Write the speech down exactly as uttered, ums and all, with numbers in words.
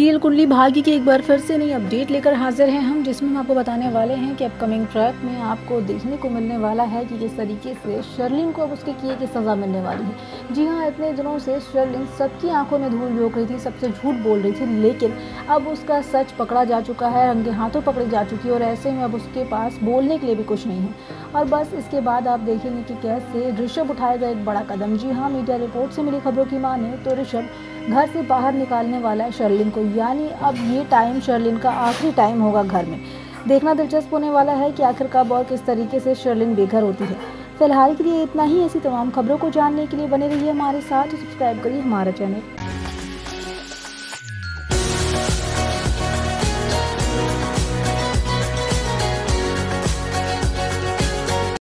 Serial Kundali Bhagya की एक बार फिर से नई अपडेट लेकर हाजिर हैं हम, जिसमें हम आपको बताने वाले हैं कि अपकमिंग ट्रैक में आपको देखने को मिलने वाला है कि किस तरीके से शर्लिन को अब उसके किए की सज़ा मिलने वाली है। जी हाँ, इतने दिनों से शर्लिन सबकी आंखों में धूल झोंक रही थी, सबसे झूठ बोल रही थी, लेकिन अब उसका सच पकड़ा जा चुका है, रंगे हाथों पकड़ी जा चुकी है और ऐसे में अब उसके पास बोलने के लिए भी कुछ नहीं है। और बस इसके बाद आप देखेंगे कि कैसे ऋषभ उठाएगा एक बड़ा कदम। जी हाँ, मीडिया रिपोर्ट से मिली खबरों की माने तो ऋषभ घर से बाहर निकालने वाला है शर्लिन को, यानी अब ये टाइम शर्लिन का आखिरी टाइम होगा घर में। देखना दिलचस्प होने वाला है कि आखिर कब और किस तरीके से शर्लिन बेघर होती है। फिलहाल के लिए इतना ही। ऐसी तमाम खबरों को जानने के लिए बने रहिए हमारे साथ, सब्सक्राइब करिए हमारा चैनल।